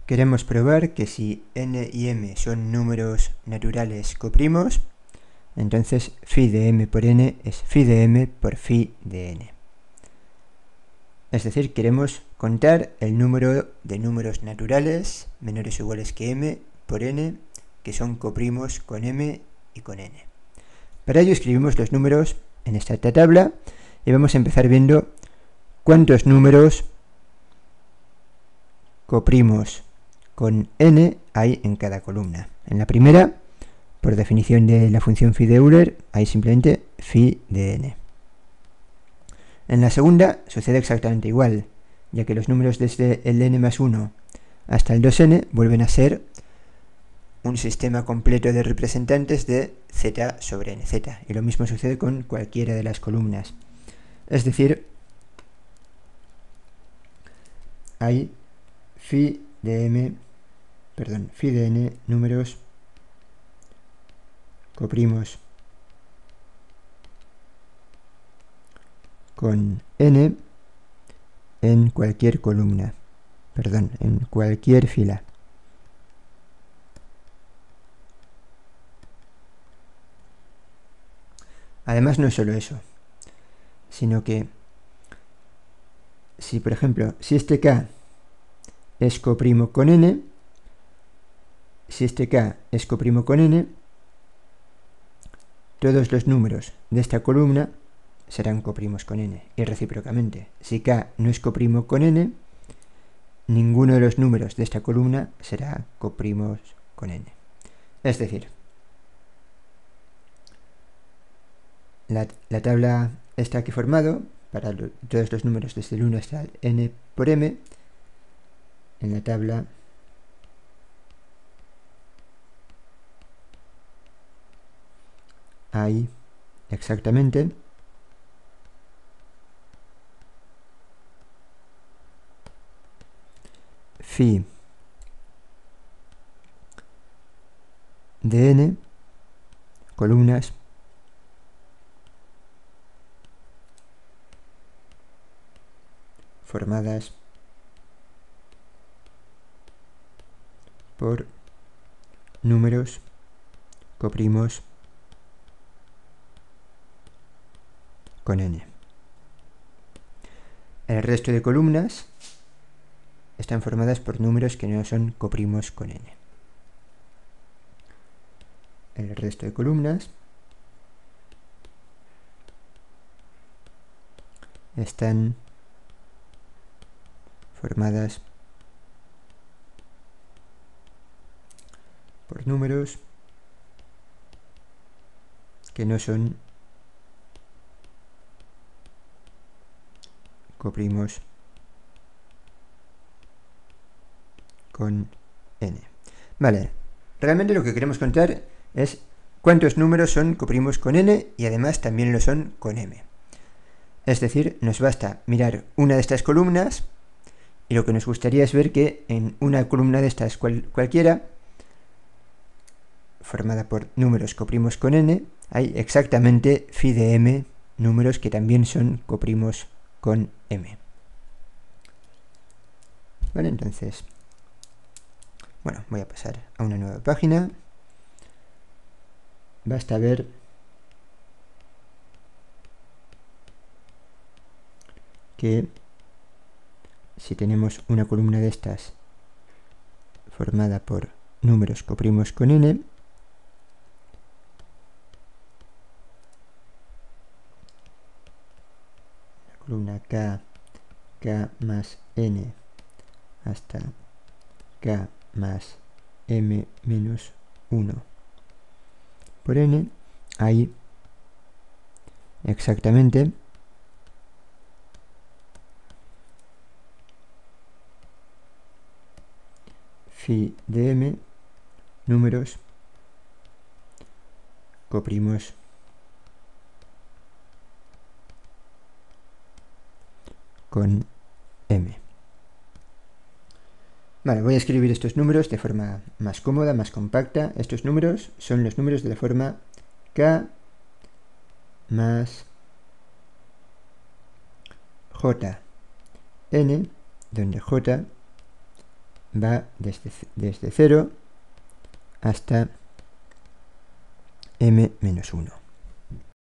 Queremos probar que si n y m son números naturales coprimos, entonces phi de m por n es phi de m por phi de n. Es decir, queremos contar el número de números naturales menores o iguales que m por n que son coprimos con m y con n. Para ello escribimos los números en esta tabla y vamos a empezar viendo cuántos números coprimos con n hay en cada columna. En la primera, por definición de la función phi de Euler, hay simplemente phi de n. En la segunda sucede exactamente igual, ya que los números desde el n más 1 hasta el 2n vuelven a ser un sistema completo de representantes de z sobre nz, y lo mismo sucede con cualquiera de las columnas. Es decir, hay phi de n números coprimos con n en cualquier columna, en cualquier fila. Además, no es solo eso, sino que si, por ejemplo, si este k es coprimo con n, todos los números de esta columna serán coprimos con n, y recíprocamente. Si k no es coprimo con n, ninguno de los números de esta columna será coprimos con n. Es decir, la tabla esta que he formado para todos los números desde el 1 hasta el n por m, en la tabla hay exactamente phi de n columnas formadas por números coprimos con n. El resto de columnas están formadas por números que no son coprimos con n. El resto de columnas están formadas por números que no son coprimos con n. Vale, realmente lo que queremos contar es cuántos números son coprimos con n y además también lo son con m. Es decir, nos basta mirar una de estas columnas y lo que nos gustaría es ver que en una columna de estas cualquiera, formada por números coprimos con n, hay exactamente phi de m números que también son coprimos con m. Vale, entonces, bueno, voy a pasar a una nueva página. Basta ver que si tenemos una columna de estas formada por números coprimos con n, la columna k más n hasta k más m menos 1 por n, hay exactamente phi de m números coprimos con m. Vale, voy a escribir estos números de forma más cómoda, más compacta. Estos números son los números de la forma k más j n, donde j va desde 0 hasta m-1.